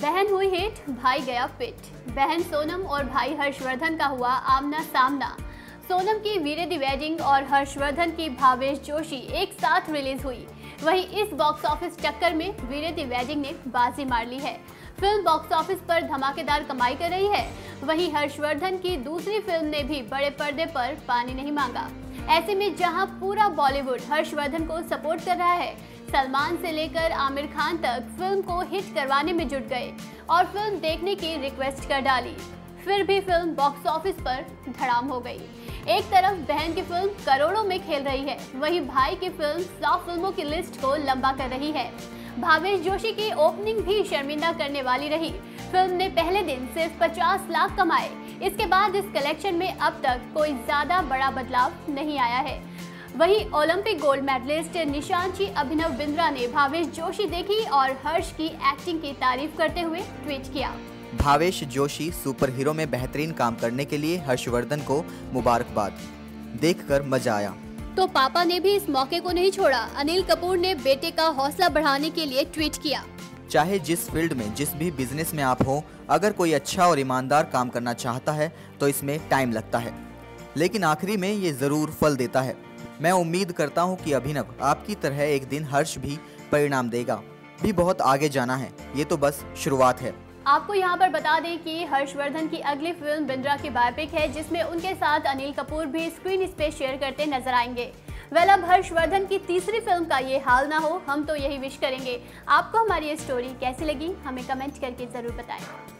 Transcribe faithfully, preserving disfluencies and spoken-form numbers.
बहन हुई हिट, भाई गया पिट। बहन सोनम और भाई हर्षवर्धन का हुआ आमना सामना। सोनम की वीरे दी वेडिंग और हर्षवर्धन की भावेश जोशी एक साथ रिलीज हुई। वहीं इस बॉक्स ऑफिस टक्कर में वीरे दी वेडिंग ने बाजी मार ली है। फिल्म बॉक्स ऑफिस पर धमाकेदार कमाई कर रही है। वहीं हर्षवर्धन की दूसरी फिल्म ने भी बड़े पर्दे पर पानी नहीं मांगा। ऐसे में जहां पूरा बॉलीवुड हर्षवर्धन को सपोर्ट कर रहा है, सलमान से लेकर आमिर खान तक फिल्म को हिट करवाने में जुट गए और फिल्म देखने की रिक्वेस्ट कर डाली। फिर भी फिल्म बॉक्स ऑफिस पर धड़ाम हो गई। एक तरफ बहन की फिल्म करोड़ों में खेल रही है, वहीं भाई की फिल्म सौ फिल्मों की लिस्ट को लंबा कर रही है। भावेश जोशी की ओपनिंग भी शर्मिंदा करने वाली रही। फिल्म ने पहले दिन सिर्फ पचास लाख कमाए। इसके बाद इस कलेक्शन में अब तक कोई ज्यादा बड़ा बदलाव नहीं आया है। वहीं ओलंपिक गोल्ड मेडलिस्ट निशांची अभिनव बिंद्रा ने भावेश जोशी देखी और हर्ष की एक्टिंग की तारीफ करते हुए ट्वीट किया। भावेश जोशी सुपर हीरो में बेहतरीन काम करने के लिए हर्षवर्धन को मुबारकबाद, देखकर मजा आया। तो पापा ने भी इस मौके को नहीं छोड़ा। अनिल कपूर ने बेटे का हौसला बढ़ाने के लिए ट्वीट किया। चाहे जिस फील्ड में, जिस भी बिजनेस में आप हो, अगर कोई अच्छा और ईमानदार काम करना चाहता है तो इसमें टाइम लगता है, लेकिन आखिरी में ये जरूर फल देता है। मैं उम्मीद करता हूँ कि अभिनव आपकी तरह एक दिन हर्ष भी परिणाम देगा। भी बहुत आगे जाना है, ये तो बस शुरुआत है। आपको यहाँ पर बता दें कि हर्षवर्धन की अगली फिल्म बिंद्रा की बायोपिक है, जिसमें उनके साथ अनिल कपूर भी स्क्रीन स्पेस शेयर करते नजर आएंगे। वेल, अब हर्षवर्धन की तीसरी फिल्म का ये हाल ना हो, हम तो यही विश करेंगे। आपको हमारी ये स्टोरी कैसी लगी, हमें कमेंट करके जरूर बताएं।